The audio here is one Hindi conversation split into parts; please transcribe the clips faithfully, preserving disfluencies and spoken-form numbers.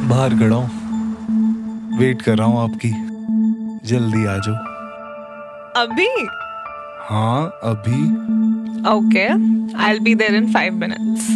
बाहर खड़ा हूँ, वेट कर रहा हूँ आपकी। जल्दी आ जाओ। अभी? हाँ अभी। Okay, I will be there in five minutes.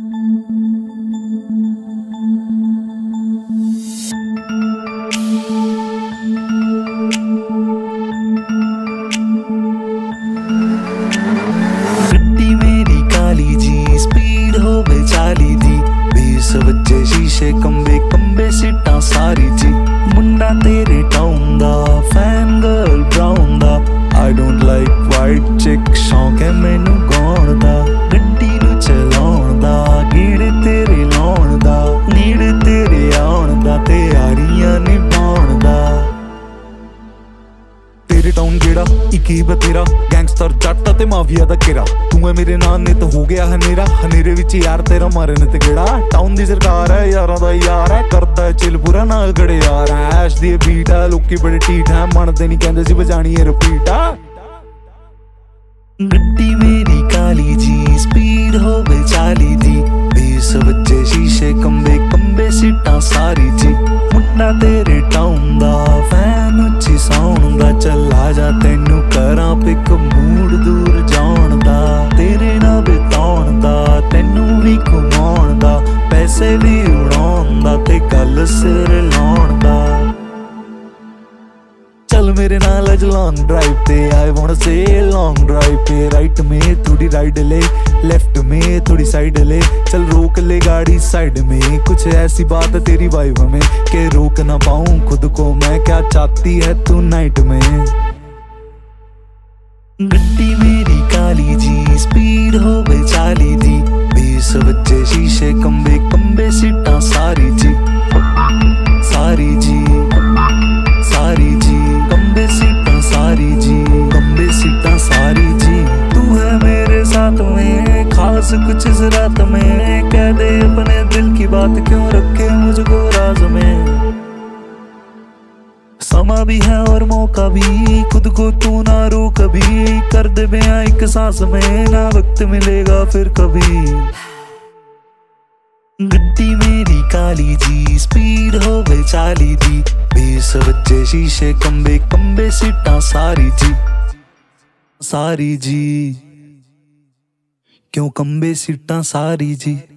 गड्डी मेरी काली जी, स्पीड हो गई चाली दी। बीस बजे शीशे कंबे कंबे सीटां सारी जी। मुंडा तेरे टाउन दा, फैन गर्ल ब्राउन दा। आई डोंट लाइक वाइट चिक, शौक है मैनू गाउण दा। गड्डी नू चलाउण दा, गेड़े तेरे लाउण दा। नीड़े तेरे आउण दा, ते यारियां निभाउण दा। तेरे टाउन गेड़ा इकी बतेरा, गैंगस्टर जट ते माफिया दा केरा। तू है मेरे नाल ने तो हो गया हनेरा, हनेरे विच यार तेरा मारन ते गेड़ा। टाउन दी सरकार है, यारां दा यार है, करदा है चिल बुरा नाल गड़े यार है। ऐश दी बीट है, लोकी बड़े टीठ है, मनदे नहीं कहंदे सी बजानी है रिपीट है। गड्डी मेरी काली जी, स्पीड हो गई चाली दी। बीस बजे शीशे कंबे कंबे सीटां सारी जी। मुंडा तेरे टाउन दा, फैन उच्ची साउंड दा। चल आ जा तैनू करां पिक, मूड दूर जाउण दा। तेरे नाल बिताउण दा, तैनू भी घुमाउण दा। पैसे भी उड़ाउण दा, ते गल सिर लाउण दा। चल मेरे नाल अज लॉन्ग ड्राइव पे, I want say long drive पे। राइट में थोड़ी राइड ले, लेफ्ट में थोड़ी साइड ले। चल रोक ले गाड़ी साइड में, कुछ ऐसी बात है तेरी वाइब में के रोक ना पाऊं खुद को मैं। क्या चाहती है तू नाइट में? गड्डी मेरी काली जी, स्पीड हो गई चाली दी। बीस बजे शीशे कंबे कंबे सीटां सारी जी। सारी जी सारी जी, कंबे सीटां सारी जी। कंबे सीटां सारी जी। तू है मेरे साथ में, खास कुछ इस रात में। कह दे अपने दिल की बात, क्यों रखे मुझको राज में। समा भी है और मौका भी, खुद को तू ना रो कभी। कर दे बयां एक सांस में, ना वक्त मिलेगा फिर कभी। गड्डी मेरी काली जी, स्पीड हो गई चाली दी। बीस बजे शीशे कंबे कंबे सीटां सारी जी। सारी जी, क्यों कंबे सीटां सारी जी।